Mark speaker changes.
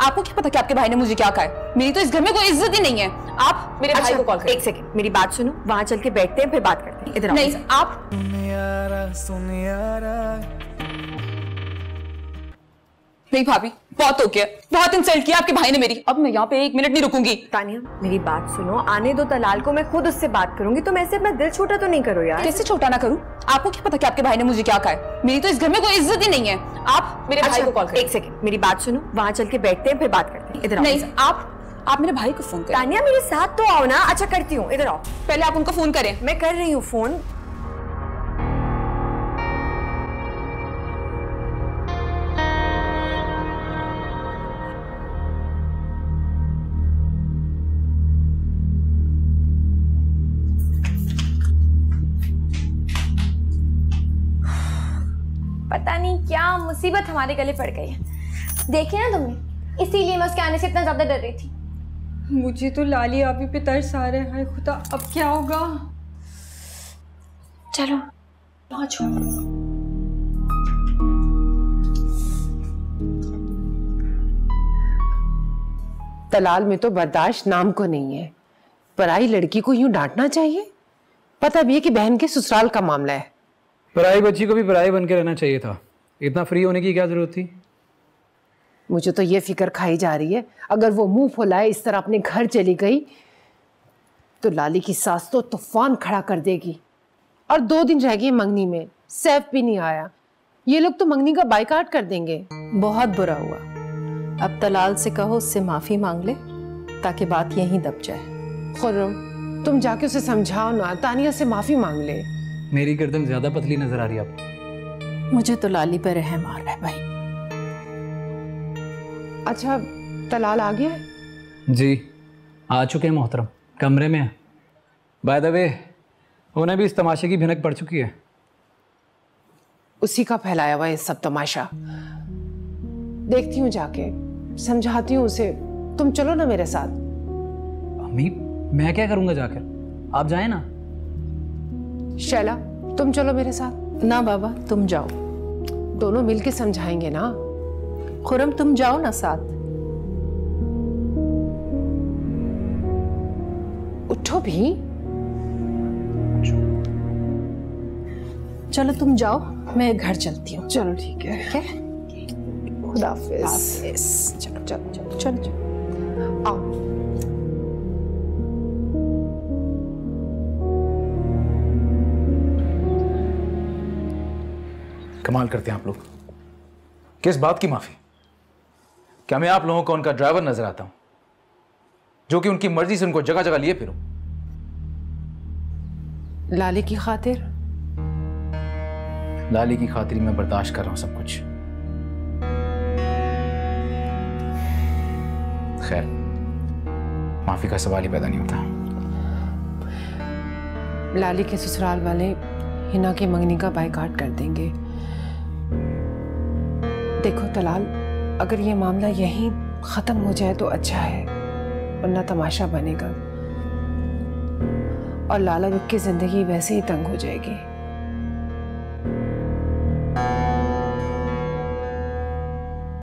Speaker 1: आपको क्या पता कि आपके भाई ने मुझे क्या कहा है? मेरी तो इस घर में कोई इज्जत ही नहीं है। आप मेरे भाई को कॉल करें।
Speaker 2: एक सेकंड, मेरी बात सुनो, वहां चल के बैठते हैं, फिर बात करते हैं। इधर
Speaker 1: नहीं, आप नहीं भाभी, बहुत हो गया, बहुत इंसल्ट किया आपके भाई ने मेरी। अब मैं यहाँ पे 1 मिनट नहीं रुकूंगी।
Speaker 2: तानिया मेरी बात सुनो, आने दो तलाल को, मैं खुद उससे बात करूंगी। तुम ऐसे अपना दिल छोटा तो नहीं करो यार।
Speaker 1: कैसे छोटा ना करूं? आपको क्या पता कि आपके भाई ने मुझे क्या कहा है? मेरी तो इस घर में कोई इज्जत ही नहीं है। आप मेरे भाई को कॉल करें।
Speaker 2: एक सेकंड, मेरी बात सुनो, वहां चल के बैठते हैं, फिर बात करते हैं। इधर
Speaker 1: नहीं, आप मेरे भाई को फोन करें।
Speaker 2: तानिया मेरे साथ तो आओ ना। अच्छा करती हूँ, इधर आओ।
Speaker 1: पहले आप उनको फोन करें।
Speaker 2: मैं कर रही हूँ फोन।
Speaker 3: पता नहीं क्या मुसीबत हमारे गले पड़ गई है। देखी ना तुमने, इसीलिए मैं उसके आने से इतना ज्यादा डर रही थी।
Speaker 4: मुझे तो लाली आप ही पे तरस आ रहा है। खुदा, अब क्या होगा?
Speaker 3: चलो पहुंचो।
Speaker 5: तलाल में तो बर्दाश्त नाम को नहीं है। पराई लड़की को यूं डांटना चाहिए? पता भी है कि बहन के ससुराल का मामला है।
Speaker 6: पराई बच्ची को भी पराई बन के रहना चाहिए था। इतना फ्री होने की क्या जरूरत थी?
Speaker 5: मुझे तो ये फिक्र खाई जा रही है, अगर वो मुंह फुलाए इस तरह अपने घर चली गई तो लाली की सास तो तूफान खड़ा कर देगी। और 2 दिन रह गए मंगनी में, सैफ भी नहीं आया। ये लोग तो मंगनी का बाइकाट कर देंगे।
Speaker 7: बहुत बुरा हुआ। अब तलाल से कहो उससे माफी मांग ले ताकि बात यहीं दब जाए।
Speaker 5: खुर्रम, तुम जाके उसे समझाओ ना, तानिया से माफी मांग ले।
Speaker 6: मेरी गर्दन ज्यादा पतली नजर आ रही है आपको?
Speaker 7: मुझे तो लाली पे रहम आ रहा है भाई।
Speaker 5: अच्छा, तलाल आ गया?
Speaker 6: जी आ चुके हैं मोहतरम, कमरे में। बाय द वे, उन्हें भी इस तमाशे की भनक पड़ चुकी है।
Speaker 5: उसी का फैलाया हुआ ये सब तमाशा। देखती हूँ, जाके समझाती हूँ उसे। तुम चलो ना मेरे साथ।
Speaker 6: अम्मी, मैं क्या करूंगा जाकर? आप जाए ना।
Speaker 5: शैला, तुम चलो मेरे साथ।
Speaker 7: ना बाबा, तुम जाओ।
Speaker 5: दोनों मिलके समझाएंगे ना।
Speaker 7: खुरम, तुम जाओ ना साथ।
Speaker 5: उठो भी।
Speaker 7: चलो तुम जाओ, मैं घर चलती हूँ।
Speaker 5: चलो ठीक है। खुदा हाफिज।
Speaker 7: चलो चलो चलो चलो चलो
Speaker 5: आओ।
Speaker 8: कमाल करते हैं आप लोग। किस बात की माफी? क्या मैं आप लोगों को उनका ड्राइवर नजर आता हूं जो कि उनकी मर्जी से उनको जगह जगह लिए फिरूं?
Speaker 5: लाली की खातिर?
Speaker 8: लाली की खातिर मैं बर्दाश्त कर रहा हूं सब कुछ। खैर, माफी का सवाल ही पैदा नहीं होता।
Speaker 5: लाली के ससुराल वाले हिना की मंगनी का बाइकाट कर देंगे। देखो तलाल, अगर ये मामला यहीं खत्म हो जाए तो अच्छा है, वरना तमाशा बनेगा और लाला रुख की जिंदगी वैसे ही तंग हो जाएगी।